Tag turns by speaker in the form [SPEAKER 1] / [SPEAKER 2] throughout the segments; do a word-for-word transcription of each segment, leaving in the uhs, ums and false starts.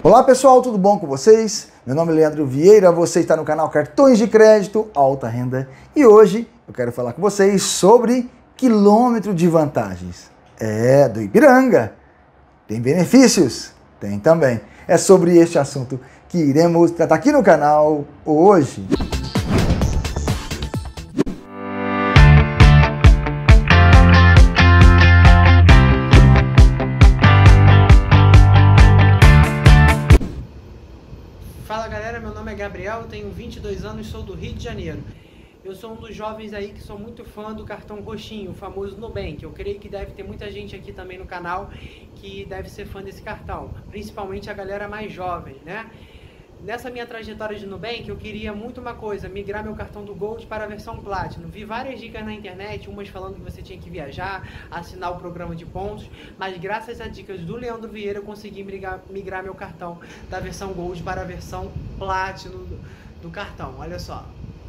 [SPEAKER 1] Olá pessoal, tudo bom com vocês? Meu nome é Leandro Vieira, você está no canal Cartões de Crédito Alta Renda e hoje eu quero falar com vocês sobre quilômetro de vantagens. É, do Ipiranga. Tem benefícios? Tem também. É sobre este assunto que iremos tratar aqui no canal hoje.
[SPEAKER 2] Fala galera, meu nome é Gabriel, tenho vinte e dois anos e sou do Rio de Janeiro. Eu sou um dos jovens aí que sou muito fã do cartão roxinho, o famoso Nubank. Eu creio que deve ter muita gente aqui também no canal que deve ser fã desse cartão, principalmente a galera mais jovem, né? Nessa minha trajetória de Nubank, eu queria muito uma coisa, migrar meu cartão do Gold para a versão Platinum. Vi várias dicas na internet, umas falando que você tinha que viajar, assinar o programa de pontos, mas graças às dicas do Leandro Vieira, eu consegui migrar, migrar meu cartão da versão Gold para a versão Platinum do, do cartão. Olha só.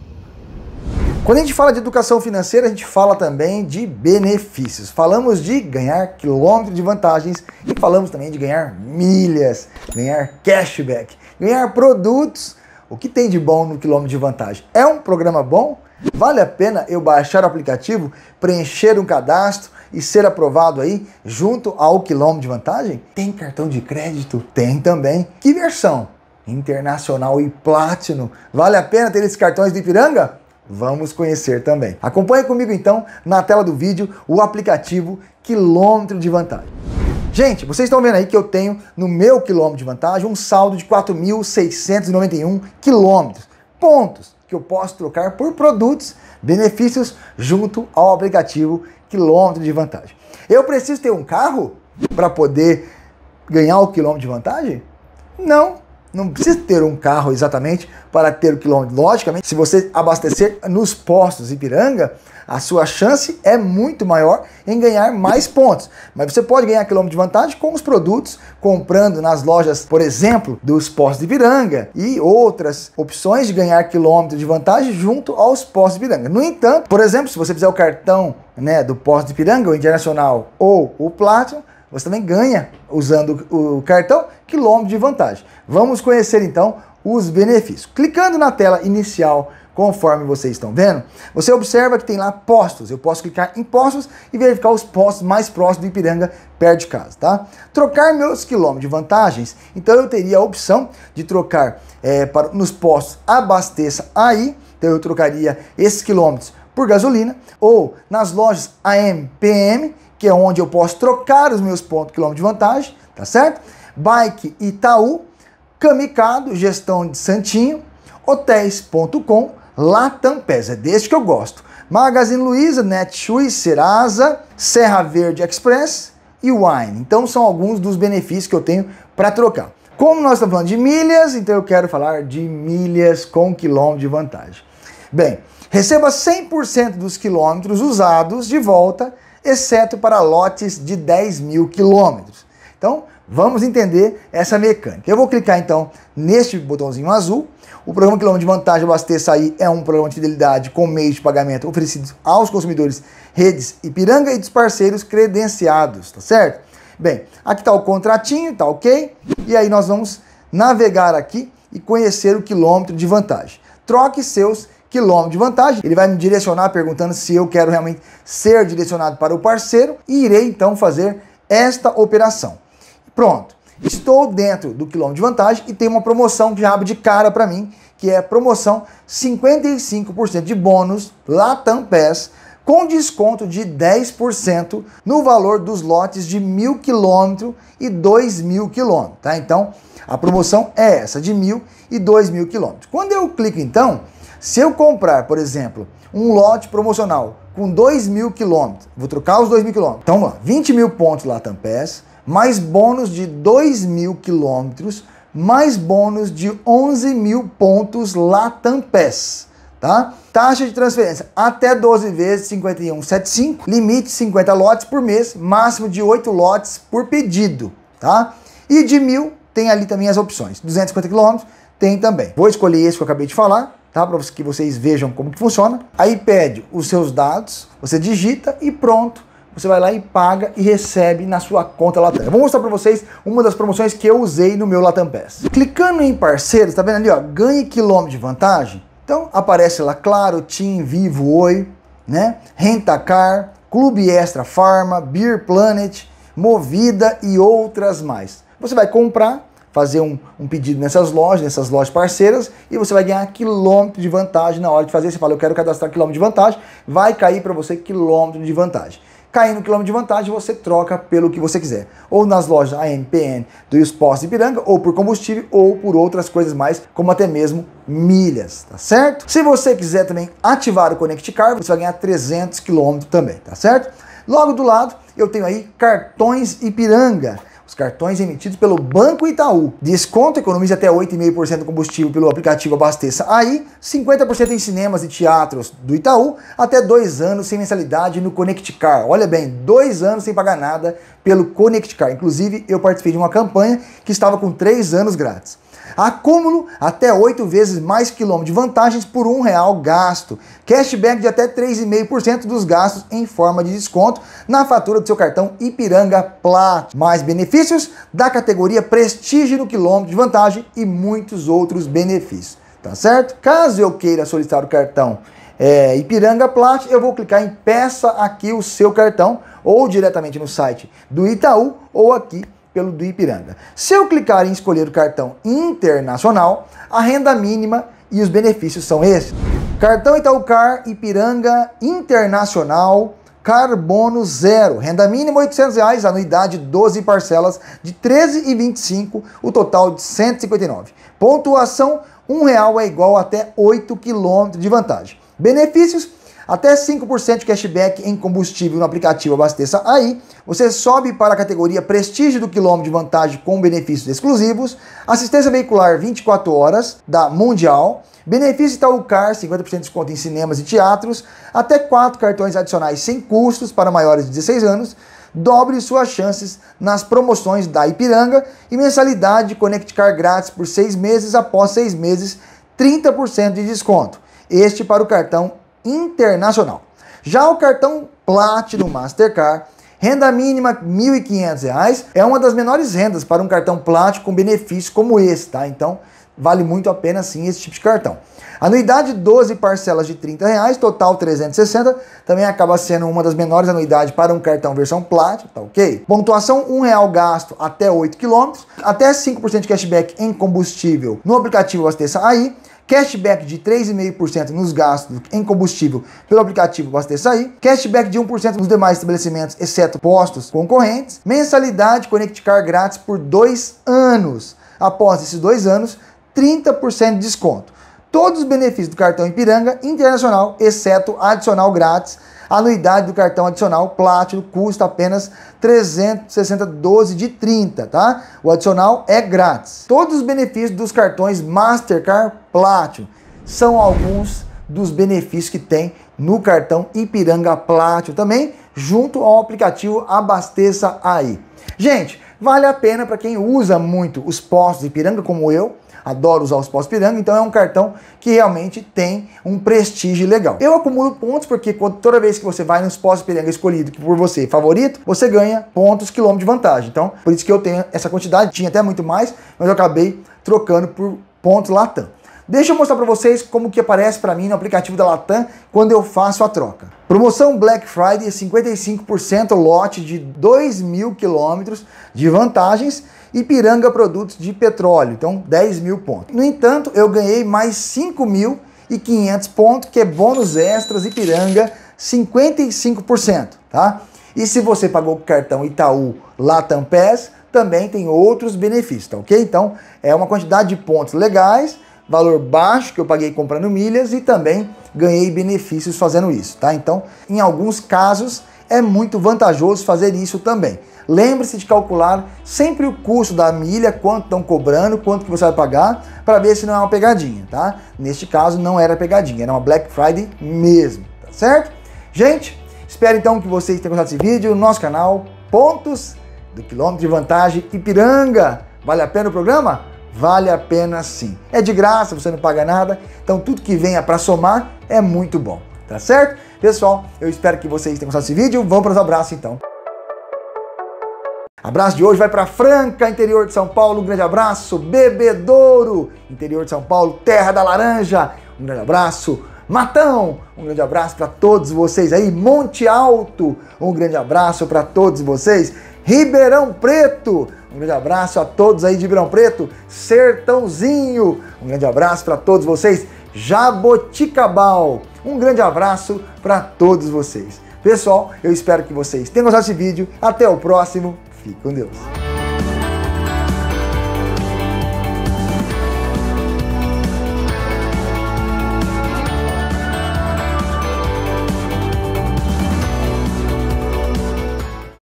[SPEAKER 1] Quando a gente fala de educação financeira, a gente fala também de benefícios. Falamos de ganhar quilômetros de vantagens e falamos também de ganhar milhas, ganhar cashback, ganhar produtos. O que tem de bom no quilômetro de vantagem? É um programa bom? Vale a pena eu baixar o aplicativo, preencher um cadastro e ser aprovado aí junto ao quilômetro de vantagem? Tem cartão de crédito? Tem também. Que versão? Internacional e Platinum. Vale a pena ter esses cartões do Ipiranga? Vamos conhecer também. Acompanhe comigo então, na tela do vídeo, o aplicativo Quilômetro de Vantagem. Gente, vocês estão vendo aí que eu tenho no meu quilômetro de vantagem um saldo de quatro mil seiscentos e noventa e um quilômetros, pontos que eu posso trocar por produtos, benefícios junto ao aplicativo Quilômetro de Vantagem. Eu preciso ter um carro para poder ganhar o quilômetro de vantagem? Não. Não precisa ter um carro exatamente para ter o quilômetro. Logicamente, se você abastecer nos postos Ipiranga, a sua chance é muito maior em ganhar mais pontos. Mas você pode ganhar quilômetro de vantagem com os produtos, comprando nas lojas, por exemplo, dos postos de Ipiranga e outras opções de ganhar quilômetro de vantagem junto aos postos de Ipiranga. No entanto, por exemplo, se você fizer o cartão, né, do posto de Ipiranga, o Internacional ou o Platinum, você também ganha, usando o cartão, quilômetro de vantagem. Vamos conhecer então os benefícios. Clicando na tela inicial, conforme vocês estão vendo, você observa que tem lá postos. Eu posso clicar em postos e verificar os postos mais próximos do Ipiranga, perto de casa, tá? Trocar meus quilômetros de vantagens, então eu teria a opção de trocar é, para, nos postos Abasteça Aí, então eu trocaria esses quilômetros por gasolina, ou nas lojas A M P M, que é onde eu posso trocar os meus pontos quilômetro de vantagem, tá certo? Bike Itaú, Camicado, Gestão de Santinho, Hotéis ponto com, Latam Pes, é desse que eu gosto. Magazine Luiza, Netshoes, Serasa, Serra Verde Express e Wine. Então são alguns dos benefícios que eu tenho para trocar. Como nós estamos falando de milhas, então eu quero falar de milhas com quilômetro de vantagem. Bem, receba cem por cento dos quilômetros usados de volta, exceto para lotes de dez mil quilômetros. Então, vamos entender essa mecânica. Eu vou clicar então neste botãozinho azul. O programa Quilômetro de Vantagem Abasteça Aí é um programa de fidelidade com meios de pagamento oferecidos aos consumidores redes Ipiranga e dos parceiros credenciados, tá certo? Bem, aqui está o contratinho, tá ok? E aí nós vamos navegar aqui e conhecer o quilômetro de vantagem. Troque seus quilômetro de vantagem, ele vai me direcionar perguntando se eu quero realmente ser direcionado para o parceiro e irei então fazer esta operação. Pronto, estou dentro do quilômetro de vantagem e tem uma promoção que já abre de cara para mim, que é a promoção cinquenta e cinco por cento de bônus Latam Pes com desconto de dez por cento no valor dos lotes de mil quilômetros e dois mil quilômetros, tá? Então, a promoção é essa, de mil e dois mil quilômetros. Quando eu clico então, se eu comprar, por exemplo, um lote promocional com dois mil quilômetros, vou trocar os dois mil quilômetros, então vamos lá, vinte mil pontos Latam Pes, mais bônus de dois mil quilômetros, mais bônus de onze mil pontos Latam Pes, tá? Taxa de transferência até doze vezes cinquenta e um vírgula setenta e cinco, limite cinquenta lotes por mês, máximo de oito lotes por pedido, tá? E de mil tem ali também as opções, duzentos e cinquenta quilômetros tem também. Vou escolher esse que eu acabei de falar, tá? Para que vocês vejam como que funciona. Aí pede os seus dados, você digita e pronto. você vai lá e paga e recebe na sua conta Latam. Eu vou mostrar para vocês uma das promoções que eu usei no meu Latam Pass. Clicando em parceiros, tá vendo ali, ó, ganhe quilômetro de vantagem? Então aparece lá, Claro, TIM, Vivo, Oi, né? Rentacar, Clube Extra Farma, Beer Planet, Movida e outras mais. Você vai comprar, fazer um, um pedido nessas lojas, nessas lojas parceiras, e você vai ganhar quilômetro de vantagem na hora de fazer. Você fala, eu quero cadastrar quilômetro de vantagem, vai cair para você quilômetro de vantagem. Caindo quilômetro de vantagem, você troca pelo que você quiser. Ou nas lojas A M P N dos postos de Ipiranga, ou por combustível, ou por outras coisas mais, como até mesmo milhas, tá certo? Se você quiser também ativar o Connect Car, você vai ganhar trezentos quilômetros também, tá certo? Logo do lado, eu tenho aí cartões Ipiranga. Os cartões emitidos pelo Banco Itaú. Desconto, economize até oito vírgula cinco por cento de combustível pelo aplicativo Abasteça Aí, cinquenta por cento em cinemas e teatros do Itaú, até dois anos sem mensalidade no Connect Car. Olha bem, dois anos sem pagar nada pelo Connect Car. Inclusive, eu participei de uma campanha que estava com três anos grátis. Acúmulo até oito vezes mais quilômetros de vantagens por um real gasto. Cashback de até três vírgula cinco por cento dos gastos em forma de desconto na fatura do seu cartão Ipiranga Platinum. Mais benefícios da categoria Prestígio no quilômetro de vantagem e muitos outros benefícios. Tá certo? Caso eu queira solicitar o cartão é, Ipiranga Platinum, eu vou clicar em Peça aqui o seu cartão, ou diretamente no site do Itaú, ou aqui pelo do Ipiranga. Se eu clicar em escolher o cartão internacional, a renda mínima e os benefícios são esses. Cartão Itaú Car Ipiranga Internacional Carbono Zero. Renda mínima oitocentos reais, anuidade doze parcelas de treze reais e vinte e cinco centavos, o total de cento e cinquenta e nove. Pontuação, um real é igual a até oito quilômetros de vantagem. Benefícios, até cinco por cento de cashback em combustível no aplicativo Abasteça Aí. Você sobe para a categoria Prestígio do quilômetro de vantagem com benefícios exclusivos. Assistência veicular vinte e quatro horas da Mundial. Benefício Itaú Car, cinquenta por cento de desconto em cinemas e teatros. Até quatro cartões adicionais sem custos para maiores de dezesseis anos. Dobre suas chances nas promoções da Ipiranga. E mensalidade de Connect Car grátis por seis meses. Após seis meses, trinta por cento de desconto. Este para o cartão internacional. Já o cartão Platinum Mastercard, renda mínima mil e quinhentos reais, é uma das menores rendas para um cartão Platinum com benefício como esse, tá? Então, vale muito a pena sim esse tipo de cartão. Anuidade doze parcelas de trinta reais, total trezentos e sessenta, também acaba sendo uma das menores anuidades para um cartão versão Platinum, tá ok? Pontuação, um real gasto até oito quilômetros, até cinco por cento de cashback em combustível no aplicativo Abasteça Aí, cashback de três vírgula cinco por cento nos gastos em combustível pelo aplicativo Abasteça Aí, cashback de um por cento nos demais estabelecimentos, exceto postos concorrentes, mensalidade Connect Car grátis por dois anos. Após esses dois anos, trinta por cento de desconto. Todos os benefícios do cartão Ipiranga Internacional, exceto adicional grátis. A anuidade do cartão adicional Platinum custa apenas trezentos e sessenta reais, doze de trinta, tá? O adicional é grátis. Todos os benefícios dos cartões Mastercard Platinum são alguns dos benefícios que tem no cartão Ipiranga Platinum também, junto ao aplicativo Abasteça Aí. Gente, vale a pena para quem usa muito os postos Ipiranga, como eu. Adoro usar os postos Ipiranga, então é um cartão que realmente tem um prestígio legal. Eu acumulo pontos porque toda vez que você vai nos postos Ipiranga escolhido por você, favorito, você ganha pontos, quilômetros de vantagem. Então, por isso que eu tenho essa quantidade, tinha até muito mais, mas eu acabei trocando por pontos Latam. Deixa eu mostrar para vocês como que aparece para mim no aplicativo da Latam quando eu faço a troca. Promoção Black Friday, cinquenta e cinco por cento lote de dois mil quilômetros de vantagens. Ipiranga Produtos de Petróleo, então dez mil pontos. No entanto, eu ganhei mais cinco mil e quinhentos pontos, que é bônus extras Ipiranga, cinquenta e cinco por cento, tá? E se você pagou com o cartão Itaú Latam Pass, também tem outros benefícios, tá ok? Então, é uma quantidade de pontos legais, valor baixo que eu paguei comprando milhas e também ganhei benefícios fazendo isso, tá? Então, em alguns casos, é muito vantajoso fazer isso também. Lembre-se de calcular sempre o custo da milha, quanto estão cobrando, quanto que você vai pagar, para ver se não é uma pegadinha, tá? Neste caso não era pegadinha, era uma Black Friday mesmo, tá certo? Gente, espero então que vocês tenham gostado desse vídeo no nosso canal, Pontos do Quilômetro de Vantagem Ipiranga. Vale a pena o programa? Vale a pena sim. É de graça, você não paga nada, então tudo que venha para somar é muito bom. tá certo? Pessoal, eu espero que vocês tenham gostado desse vídeo. Vamos para os abraços então. Abraço de hoje vai para Franca, interior de São Paulo, um grande abraço. Bebedouro, interior de São Paulo, terra da laranja, um grande abraço. Matão, um grande abraço para todos vocês aí. Monte Alto, um grande abraço para todos vocês. Ribeirão Preto, um grande abraço a todos aí de Ribeirão Preto. Sertãozinho, um grande abraço para todos vocês. Jaboticabal, um grande abraço para todos vocês. Pessoal, eu espero que vocês tenham gostado desse vídeo. Até o próximo. Fique com Deus.